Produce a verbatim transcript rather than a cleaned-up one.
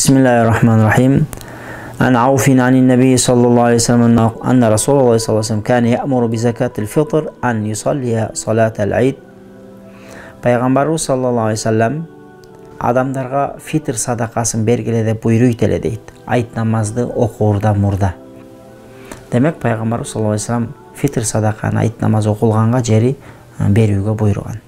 Bismillahirrahmanirrahim. عن عوف عن النبي صلى الله عليه وسلم أن رسول الله صلى الله عليه وسلم كان يأمر بزكاة الفطر أن يصلي صلاة العيد. Пайғамбарыбыз саллаллаху алейхи вассалам адамдарға фитр садақасын бергіле деп бұйрық етелі дейді. Айт намазды оқуырда мұрда. Демек пайғамбарыбыз саллаллаху алейхи вассалам фитр садақаны айт намаз оқылғанға жері беруге бұйырған.